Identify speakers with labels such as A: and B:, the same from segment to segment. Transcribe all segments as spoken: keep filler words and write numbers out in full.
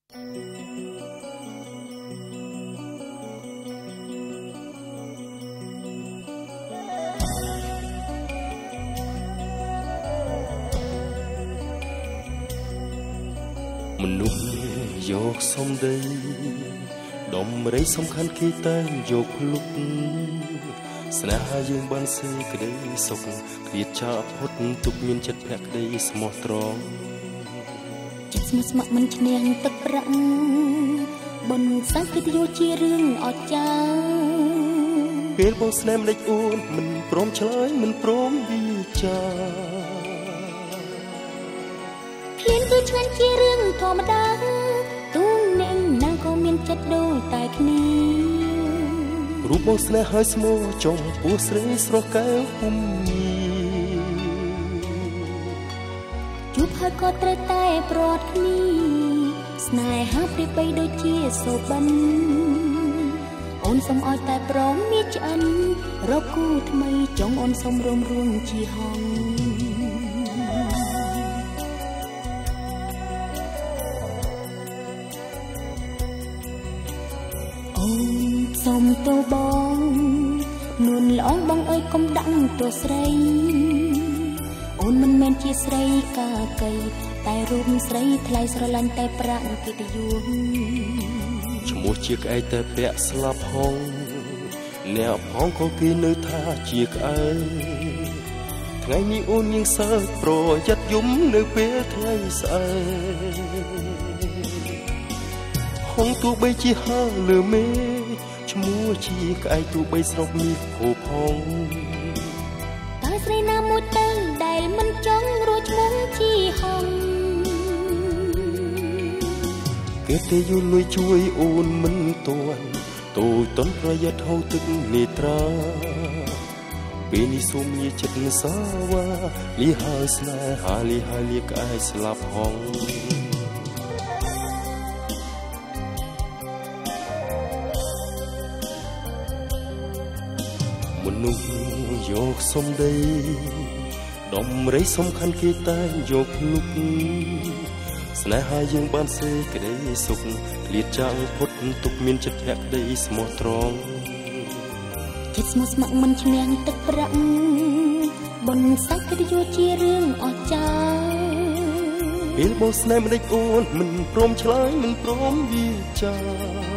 A: មនុស្សយកសំដីដំរីសំខាន់គេតែយកភ្លុកស្នេហាយើងបានសេក្តីសុខគ្រាចាផុតទុកមានចិត្តភក្តីស្មោះត្រង់
B: ចិត្តស្មោះស្ម័គ្រមិនឈ្នះទឹកប្រាក់បុណ្យសង្ឃកិត្តិយសជារឿងអស្ចារ្យ
A: ពេលបងស្នេហ៍ម្ដេចអូនមិនព្រមឆ្លើយមិនព្រមវិចារ
B: ភ្លានគឺឆ្ងាញ់ជារឿងធម្មតាទូនអ្នកណាក៏មានចិត្តដូចតែគ្នា
A: រូបបងស្នេហ៍ហើយស្មោះចំពោះស្រីស្រស់កែវភូមិ
B: ជួបហើយក៏ត្រូវតែប្រត់គ្នាស្នេហាព្រាបបីដូចជាសូបិនអូនសូមឲ្យតែព្រមមានឆ្អិនរកគូថ្មីចង់អូនសូមរួមរួមជាហងអូនសូមទៅបងនួនល្អបងអើយកុំដាក់ទោះស្រីអូនមិនមែនជាស្រីកាកៃតែរូបស្រីថ្លៃស្រឡាញ់តែប្រាក់កិត្តិយស
A: ឈ្មោះជាក្អែកតែពាក់ស្លាប់ហងអ្នកផងក៏គេនៅថាជាក្អែកថ្ងៃនេះអូនញៀងសើប្រយ័ត្នយំនៅពេលថ្ងៃស្អែកហងទោះបីជាហើលើមេឈ្មោះជាក្អែកទោះបីស្រុកនេះហូបផង
B: តើស្រីណាមួយទៅដែលមិនចង់រួចឈ្មោះជាហង
A: គេទេយល់លួយជួយអូនមិនទាន់តូចតន់ប្រយ័ត្នហូរទឹកនេត្រាពេលនេះសូមលាចិត្តសាវ៉ាលីហើយស្នេហាលីហើយលីក្អែកស្លាប់ហងមនុស្សយកសំដីដំរីសំខាន់គេតែយកភ្លុកស្នេហាយើងបានសេក្តីសុខឃ្លាតចាំងផុតទុកមានចិត្តភក្តីស្មោះត្រង់
B: ចិត្តស្មោះស្ម័គ្រមិនឈ្នះទឹកប្រាក់បុណ្យសក្តិយោជារឿងអស្ចារ្យ
A: ពេលបងស្នេហ៍ម្ដេចអូនមិនព្រមឆ្លើយមិនព្រមវិចារ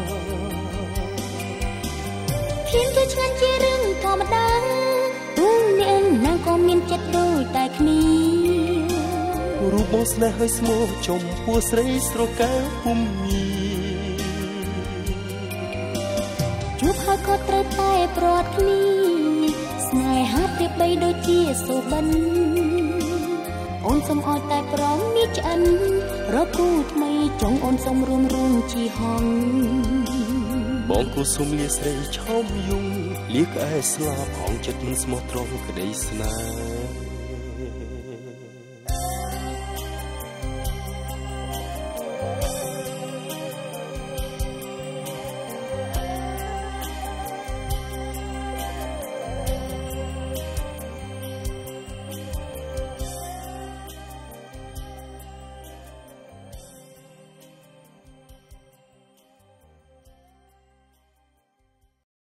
B: ភ្លានគឺឆ្ងាញ់ជារឿងធម្មតាទូនអ្នកណាក៏មានចិត្តដូចតែគ្នា
A: រូបបងស្នេហ៍ហើយស្មោះចំពោះស្រីស្រស់កែវភូមិ
B: ជួបហើយក៏ត្រូវតែប្រត់គ្នាស្នេហាព្រាបបីដូចជាសូបិនអូនសូមឲ្យតែព្រមមានឆ្អិនរកគូថ្មីចង់អូនសូមរួមរួមជាហង
A: បងគូសុំលាស្រីឆោមយំលាក្អែកស្លាប់ហងចិត្តមិនស្មោះត្រង់ក្តីស្នេហ៍